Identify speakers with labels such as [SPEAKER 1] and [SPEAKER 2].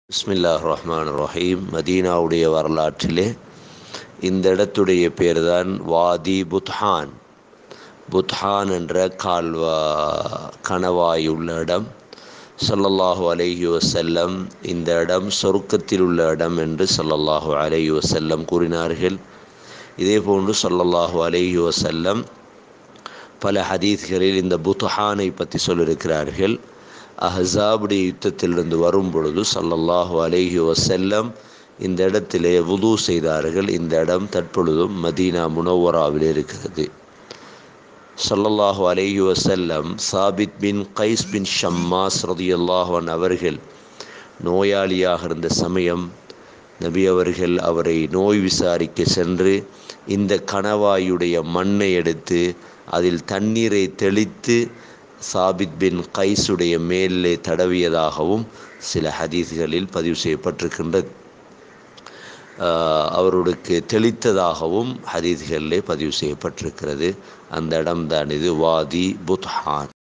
[SPEAKER 1] பிஸ்மில்லாஹ் ரஹ்மான் ரஹீம். மதீனாவுடைய வரலாற்றிலே இந்த இடத்துடைய பேர் தான் வாதி புத்ஹான். புத்ஹான் என்ற கணவாய் உள்ள இடம். ஸல்லல்லாஹு அலைஹி வஸல்லம் இந்த இடம் சொர்க்கத்தில் உள்ள இடம் என்று ஸல்லல்லாஹு அலைஹி வஸல்லம் கூறினார்கள். இதேபோன்று ஸல்லல்லாஹு அலைஹி வஸல்லம் பல ஹதீஸ்களில் இந்த புத்ஹானை பற்றி சொல்லியிருக்கிறார்கள். அஹ்ஸாபுடைய யுத்தத்திலிருந்து வரும் பொழுது ஸல்லல்லாஹு அலைஹி வஸல்லம் இந்த இடத்திலே வுது செய்தார்கள். இந்த இடம் தற்பொழுதும் மதீனா முனவ்வராவில் இருக்கிறது. ஸல்லல்லாஹு அலைஹி வஸல்லம் சாபித் பின் கைஸ் பின் ஷம்மாஸ் ரலியல்லாஹு அன்ஹு அவர்கள் நோயாளியாக இருந்த சமயம் நபி அவர்கள் அவரை நோய் விசாரிக்க சென்று இந்த கணவாயுடைய மண்ணை எடுத்து அதில் தண்ணீரை தெளித்து சாபித் பின் கைஸுடைய மேலே தடவியதாகவும் சில ஹதீஸ்களில் பதிவு செய்யப்பட்டிருக்கின்றது. அவருக்கு தெளித்ததாகவும் ஹதீஸ்களிலே பதிவு செய்யப்பட்டிருக்கிறது. அந்த இடம்தான் இது வாதி புத்ஹான்.